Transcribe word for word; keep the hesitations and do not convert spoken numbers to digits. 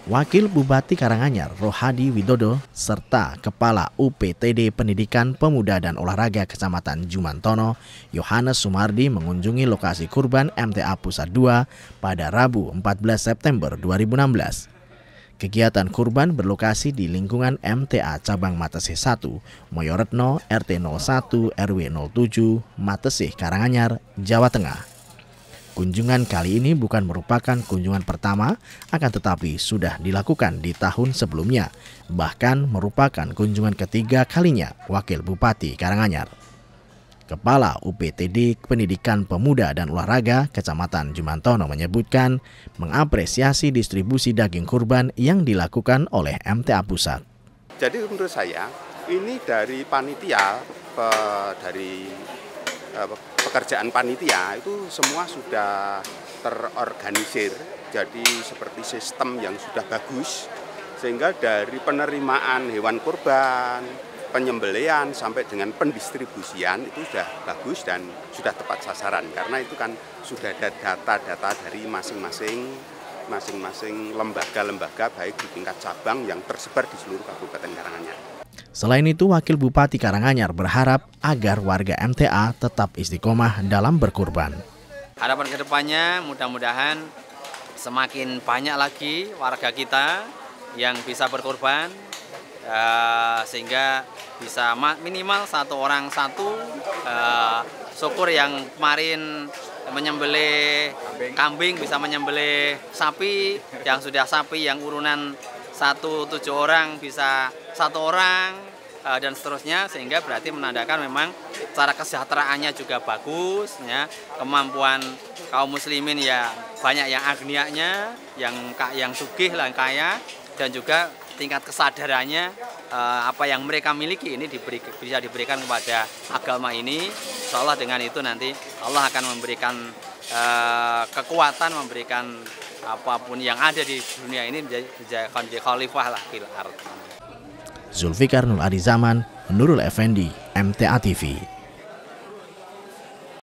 Wakil Bupati Karanganyar Rohadi Widodo serta Kepala U P T D Pendidikan Pemuda dan Olahraga Kecamatan Jumantono, Yohanes Sumardi mengunjungi lokasi kurban M T A Pusat dua pada Rabu empat belas September dua ribu enam belas. Kegiatan kurban berlokasi di lingkungan M T A Cabang Matesih satu, Moyoretno, R T nol satu R W nol tujuh, Matesih, Karanganyar, Jawa Tengah. Kunjungan kali ini bukan merupakan kunjungan pertama, akan tetapi sudah dilakukan di tahun sebelumnya. Bahkan merupakan kunjungan ketiga kalinya Wakil Bupati Karanganyar. Kepala U P T D Pendidikan Pemuda dan Olahraga Kecamatan Jumantono menyebutkan mengapresiasi distribusi daging kurban yang dilakukan oleh M T A Pusat. Jadi menurut saya ini dari panitia, dari pekerjaan panitia itu semua sudah terorganisir, jadi seperti sistem yang sudah bagus, sehingga dari penerimaan hewan kurban, penyembelihan sampai dengan pendistribusian itu sudah bagus dan sudah tepat sasaran, karena itu kan sudah ada data-data dari masing-masing masing-masing lembaga-lembaga baik di tingkat cabang yang tersebar di seluruh Kabupaten Karanganyar. Selain itu, Wakil Bupati Karanganyar berharap agar warga M T A tetap istiqomah dalam berkurban. Harapan kedepannya mudah-mudahan semakin banyak lagi warga kita yang bisa berkurban, uh, sehingga bisa minimal satu orang satu. Uh, syukur yang kemarin menyembelih kambing. kambing bisa menyembelih sapi, yang sudah sapi yang urunan satu tujuh orang bisa satu orang, dan seterusnya, sehingga berarti menandakan memang cara kesejahteraannya juga bagus, ya, kemampuan kaum muslimin ya banyak yang agnianya, yang yang sugih lah, kaya, dan juga tingkat kesadarannya apa yang mereka miliki ini diberi, bisa diberikan kepada agama ini. Insya Allah dengan itu nanti Allah akan memberikan uh, kekuatan, memberikan apapun yang ada di dunia ini menjadi khalifah lah fil ardh. Zulfikar Nur Adi Zaman, Nurul Effendi, M T A T V.